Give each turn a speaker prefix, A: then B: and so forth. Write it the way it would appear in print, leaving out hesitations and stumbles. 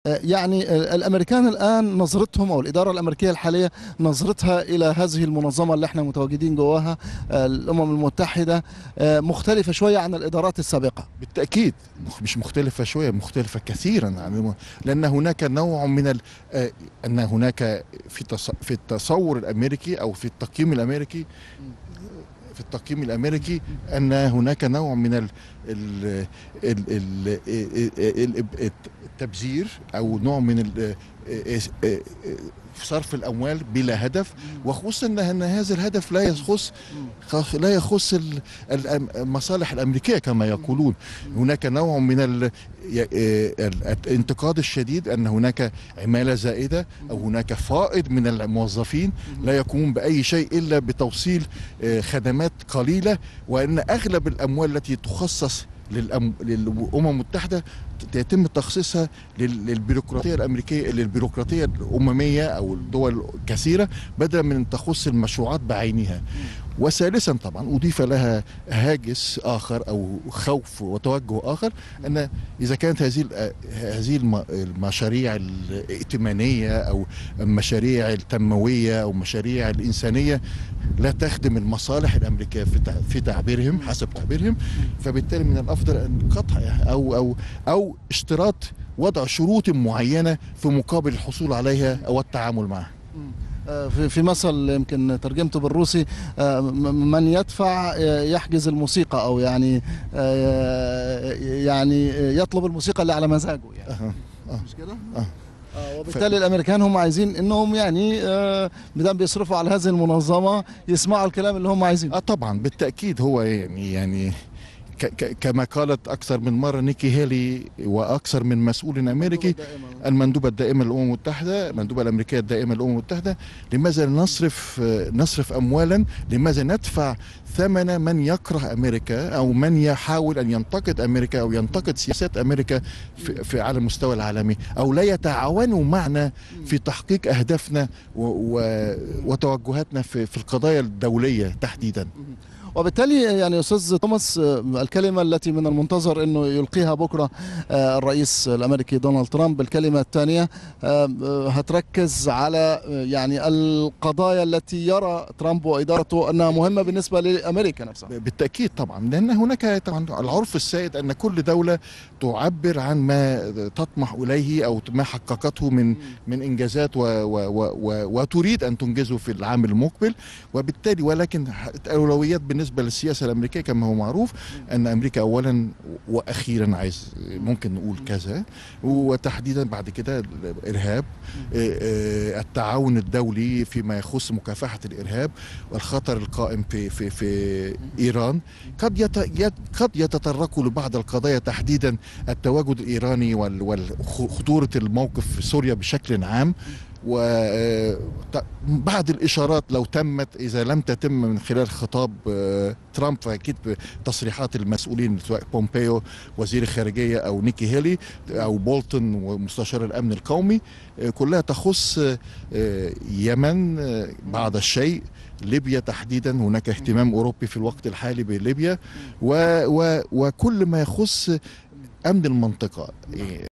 A: يعني الامريكان الان نظرتهم او الاداره الامريكيه الحاليه نظرتها الى هذه المنظمه اللي احنا متواجدين جواها، الامم المتحده، مختلفه شويه عن الادارات السابقه.
B: بالتأكيد مش مختلفة شوية، مختلفة كثيرا عن لأن هناك نوع من أن هناك في التصور الأمريكي أو في التقييم الأمريكي أن هناك نوع من ال ال التبذير أو نوع من صرف الأموال بلا هدف، وخصوصا أن هذا الهدف لا يخص المصالح الأمريكية كما يقولون. هناك نوع من الانتقاد الشديد أن هناك عمالة زائدة أو هناك فائض من الموظفين لا يقومون بأي شيء إلا بتوصيل خدمات قليلة، وأن أغلب الأموال التي تخصص للأمم المتحدة يتم تخصيصها للبيروقراطية الأمريكية، للبيروقراطية الأممية أو الدول كثيرة، بدلا من أن تخص المشروعات بعينها. وثالثا طبعا أضيف لها هاجس آخر أو خوف وتوجه آخر، أن إذا كانت هذه المشاريع الائتمانية أو المشاريع التنموية أو المشاريع الإنسانية لا تخدم المصالح الأمريكية في تعبيرهم، حسب تعبيرهم، فبالتالي من الأفضل أن قطعها أو اشتراط وضع شروط معينة في مقابل الحصول عليها أو التعامل معها.
A: في مثل يمكن ترجمته بالروسي، من يدفع يحجز الموسيقى، او يعني يطلب الموسيقى اللي على مزاجه يعني. مش كده؟ وبالتالي الامريكان هم عايزين انهم يعني بدل بيصرفوا على هذه المنظمه يسمعوا الكلام اللي هم عايزينه.
B: طبعا بالتأكيد هو يعني كما قالت أكثر من مرة نيكي هيلي وأكثر من مسؤول أمريكي، المندوبة الدائمة للأمم المتحدة، المندوبة الأمريكية الدائمة للأمم المتحدة، لماذا نصرف أموالا، لماذا ندفع ثمن من يكره أمريكا أو من يحاول أن ينتقد أمريكا أو ينتقد سياسات أمريكا على المستوى العالمي، أو لا يتعاونوا معنا في تحقيق أهدافنا وتوجهاتنا في القضايا الدولية تحديدا.
A: وبالتالي يعني استاذ توماس، الكلمه التي من المنتظر انه يلقيها بكره الرئيس الامريكي دونالد ترامب، الكلمه الثانيه هتركز على يعني القضايا التي يرى ترامب وادارته انها مهمه بالنسبه لامريكا نفسها.
B: بالتاكيد طبعا، لان هناك طبعا العرف السائد ان كل دوله تعبر عن ما تطمح اليه او ما حققته من انجازات وتريد ان تنجزه في العام المقبل، وبالتالي ولكن الاولويات بالنسبه للسياسه الامريكيه كما هو معروف ان امريكا اولا واخيرا ممكن نقول كذا، وتحديدا بعد كده الارهاب، التعاون الدولي فيما يخص مكافحه الارهاب والخطر القائم في ايران. قد يتطرقوا لبعض القضايا، تحديدا التواجد الايراني وخطوره الموقف في سوريا بشكل عام، وبعض الإشارات لو تمت، إذا لم تتم من خلال خطاب ترامب فأكيد تصريحات المسؤولين سواء بومبيو وزير الخارجية أو نيكي هيلي أو بولتون ومستشار الأمن القومي، كلها تخص يمن بعض الشيء، ليبيا تحديدا هناك اهتمام أوروبي في الوقت الحالي بليبيا، وكل ما يخص أمن المنطقة.